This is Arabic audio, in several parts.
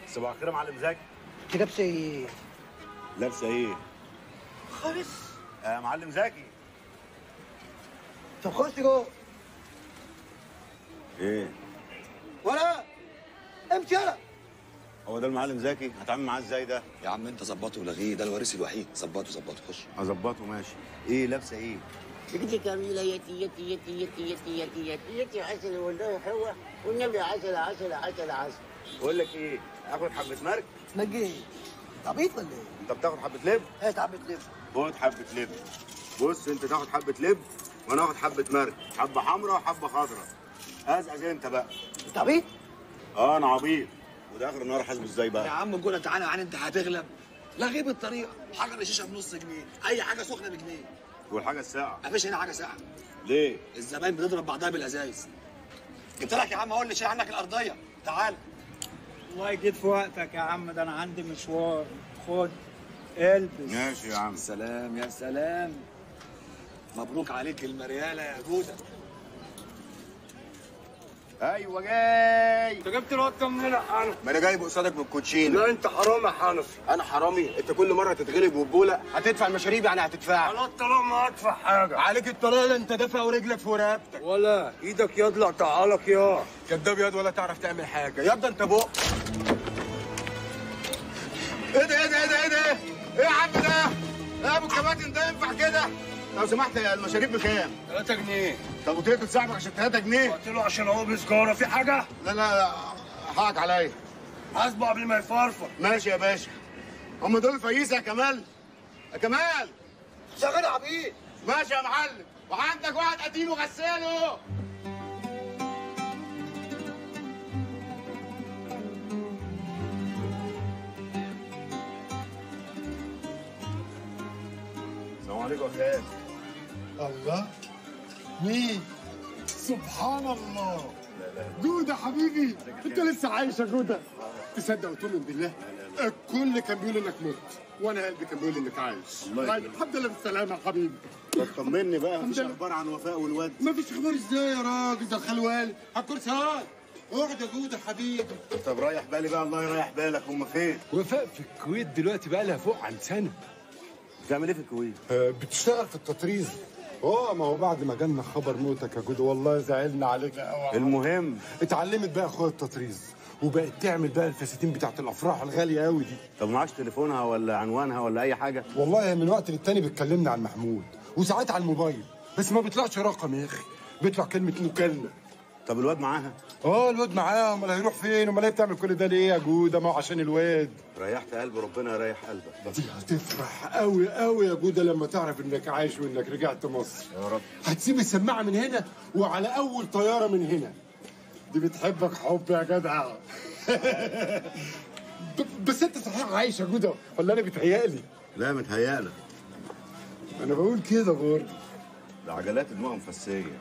صباح الخير يا معلم زكي. انت لابسه ايه؟ لابسه ايه؟ خالص يا معلم زكي. طب خش جوه. ايه؟ ولا امشي يلا. هو ده المعلم زكي؟ هتعامل معاه ازاي ده؟ يا عم انت ظبطه ولغيه، ده الوريث الوحيد. ظبطه خش. هظبطه ماشي. ايه لابسه ايه؟ بنت جميلة يتي عسل والله حلوة والنبي عسل. بقول لك ايه؟ اخد حبه مرك؟ نجي ايه؟ عبيط ولا ايه؟ انت بتاخد حبه لب؟ هات عبيط ليه؟ خد حبه لب. بص انت تاخد حبه لب وانا اخد حبه مرك، حبه حمراء وحبه خضراء. ازقز انت بقى. انت عبيط؟ انا عبيط. وده اخر النهار حاسبه ازاي يا بقى؟ عم جولة تعالى معانا، انت هتغلب. لغيه بالطريقه، حاجه الشيشه بنص جنيه، اي حاجه سخنه بجنيه. والحاجه الساعه؟ مفيش هنا حاجه ساعه. ليه؟ الزباين بتضرب بعضها بالازايز. جبت لك يا عم اهو اللي شايل عنك الارضيه، تعال. والله جيت في وقتك يا عم، ده انا عندي مشوار. خد البس. ماشي يا عم. سلام يا سلام. مبروك عليك المرياله يا جوده. ايوه جاي. انت جبت الواد كام منين يا حنفي؟ ما انا جايب قصادك من الكوتشينه. لا انت حرام يا حنفي. انا حرامي؟ انت كل مره تتغلب وتبولق هتدفع المشاريب، يعني هتدفع. خلاص طالما هدفع حاجه. عليك الطلاله، انت دافع ورجلك في رقبتك. ولا ايدك يضلع تعالك يا كداب ياض، ولا تعرف تعمل حاجه ياض، انت بق. ايه ده؟ ايه يا عم ده؟ يا ابو الكباتن ده ينفع كده؟ لو سمحت المشاريب بكام؟ 3 جنيه. طب وتقدر صاحبك عشان 3 جنيه؟ قلت له عشان هو بسجاره في حاجه؟ لا حقك عليا. حاسبه قبل ما يفرفر. ماشي يا باشا. هم دول فايزه يا كمال؟ يا كمال شغال يا عبيط. ماشي يا معلم. وعندك واحد قديم وغساله. السلام عليكم يا خال. الله، مين؟ سبحان الله. جودة حبيبي، انت لسه عايش يا جودة. تصدق وتؤمن بالله الكل كان بيقول انك مت، وانا قلبي كان بيقول انك عايش. الله طيب الحمد لله بالسلامة يا حبيبي. طب طمني بقى، مفيش لله. اخبار عن وفاء والواد؟ مفيش اخبار ازاي يا راجل؟ ده الخلوال على الكرسي اهو. اقعد يا جودة حبيبي. طب رايح بالي بقى، الله يريح بالك. هم فين؟ وفاء في الكويت دلوقتي بقى لها فوق عن سنة. بتعمل ايه في الكويت؟ بتشتغل في التطريز. ما هو بعد ما جالنا خبر موتك يا جودة والله زعلنا عليك قوي. المهم اتعلمت بقى اخويا التطريز، وبقت تعمل بقى الفساتين بتاعت الافراح الغاليه قوي دي. طب معاش تليفونها ولا عنوانها ولا اي حاجه؟ والله من وقت للتاني بتكلمنا عن محمود، وساعات على الموبايل، بس ما بيطلعش رقم يا اخي، بيطلع كلمه مكالمه. طب الواد معاها؟ الواد معاه. امال هيروح فين؟ امال هي بتعمل كل ده ليه يا جوده؟ ما هو عشان الواد. ريحت قلبي، ربنا يريح قلبك. دي هتفرح قوي قوي يا جوده لما تعرف انك عايش وانك رجعت مصر. يا رب. هتسيب السماعه من هنا وعلى اول طياره من هنا. دي بتحبك حب يا جدع. بس انت صحيح عايش يا جوده ولا انا بيتهيألي؟ لا متهيألك. انا بقول كده برضه. ده عجلات دماغ مفسيه.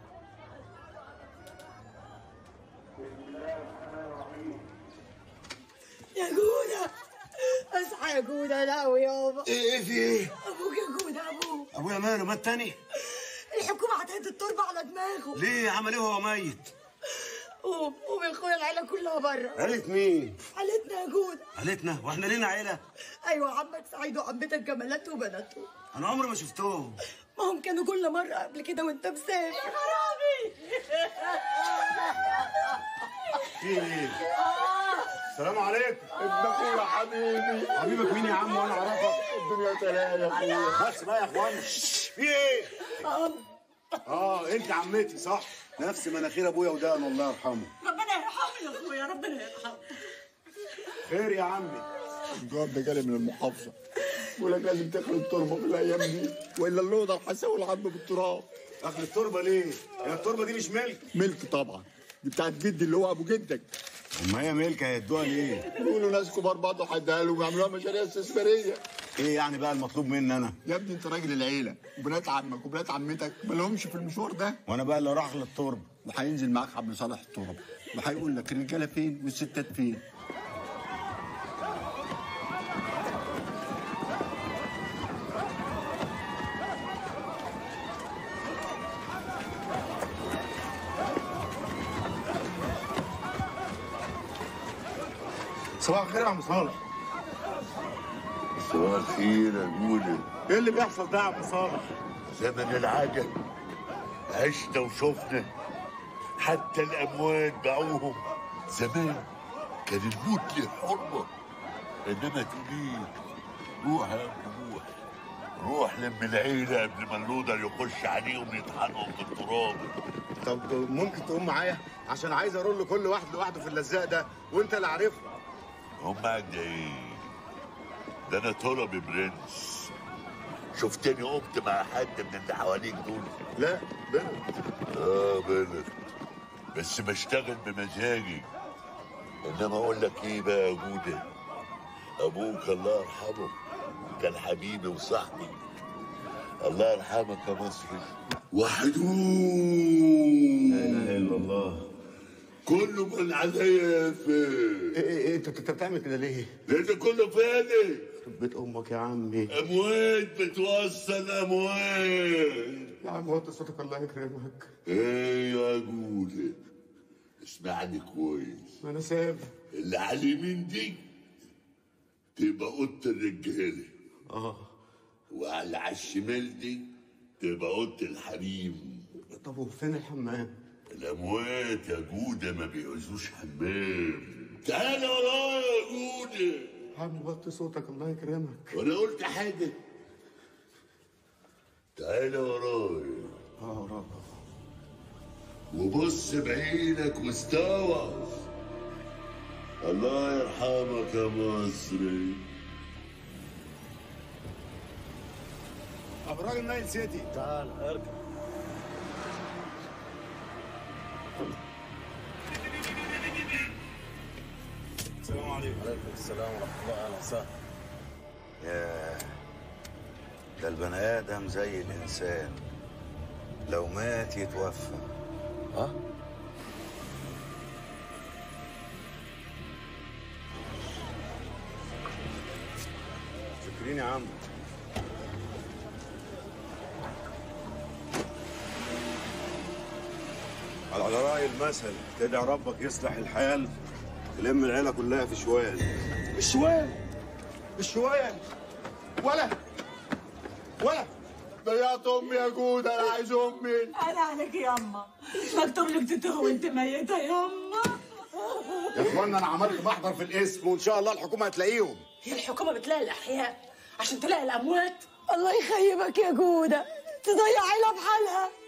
يا جودة اصحى يا جودة. لا يابا. ايه في ايه؟ ابوك يا جودة، ابوك. ابويا ماله؟ مات تاني؟ الحكومة هتهد التربة على دماغه. ليه؟ عمل ايه وهو ميت؟ قوم يا اخويا، العيلة كلها بره. عيلة مين؟ عيلتنا يا جودة. عيلتنا؟ واحنا لينا عيلة؟ ايوه، عمك سعيد وعمتك جمالات وبناته. انا عمري ما شفتهم. ما هم كانوا كل مرة قبل كده وانت مسافر. يا خرابي. في ايه؟ السلام عليكم. ابن اخويا حبيبي. حبيبك مين يا عم وانا اعرفك؟ الدنيا سلام يا اخويا. بس بقى يا اخوانا. في ايه؟ انت عمتي صح؟ نفس مناخير ابويا ودقن، الله يرحمه. ربنا يرحمه يا اخويا، ربنا يرحمه. خير يا عمي. الجواب ده جالي من المحافظه، بيقول لك لازم تخلي التربه في الايام دي والا اللوضه الحساوي العم بالتراب. اخل التربه ليه؟ هي التربه دي مش ملك؟ ملك طبعا، دي بتاعت جدي اللي هو ابو جدك. ما هي ملك، هيدوها ليه؟ بيقولوا ناس كبار برضه هيديها له وبيعملوها مشاريع استثماريه. ايه يعني بقى المطلوب مني انا؟ يا ابني انت راجل العيله، وبنات عمك وبنات عمتك ما لهمش في المشوار ده. وانا بقى اللي راح للتربه. وهينزل معاك عبد صالح التربه وهيقول لك الرجاله فين والستات فين. صباح الخير يا عم صالح. صباح الخير يا جودة. ايه اللي بيحصل ده يا عم صالح؟ زمن العجل، عشنا وشفنا، حتى الأموات باعوهم. زمان كان الموت له حرمة، إنما تقولي روح يا ابني روح، روح لم العيلة قبل ما اللودر يخش عليهم يطحنهم في التراب. طب ممكن تقوم معايا عشان عايز ارول كل واحد لوحده في اللزاق ده وانت اللي عارفها. هم قد ايه؟ ده انا طلبي برنس. شفتني قمت مع حد من اللي حواليك دول؟ لا بلد. بلد، بس بشتغل بمزاجي. انما اقول لك ايه بقى يا جوده، ابوك الله يرحمه كان حبيبي وصاحبي. الله يرحمك يا مصري. وحدوه لا اله الا الله. كله من عليا فين؟ ايه انت بتعمل كده ليه؟ ليه كله فين؟ بيت امك يا عمي. اموات بتوصل اموات. يا عم وطي صوتك الله يكرمك. ايه يا جوده، اسمعني كويس. ما انا سامع. اللي على اليمين دي تبقى اوضه الرجاله. وعلى الشمال دي تبقى اوضه الحريم. طب وفين الحمام؟ الاموات يا جوده ما بيعوزوش حمام. تعالى ورايا يا جوده. يا عم وطي صوتك الله يكرمك. وانا قلت حاجه؟ تعالى ورايا. وراك. وبص بعينك واستوعب. الله يرحمك يا مصري. ابراج النايل سيتي. تعال اركب. السلام عليكم. وعليكم السلام ورحمه الله. اهلا وسهلا. ياه، ده البني آدم زي الإنسان، لو مات يتوفى. شكرين يا عم. على رأي المثل تدعي ربك يصلح الحال تلم العيلة كلها في شوال. الشوال ولا ضيعت امي يا جوده. انا عايز امي. انا عليك يا اما مكتوب لك تتوه وانت ميته يا اما. يا اخوانا انا عملت محضر في الاسم وان شاء الله الحكومة هتلاقيهم. هي الحكومه بتلاقي الاحياء عشان تلاقي الاموات؟ الله يخيبك يا جوده، تضيع عيله بحالها.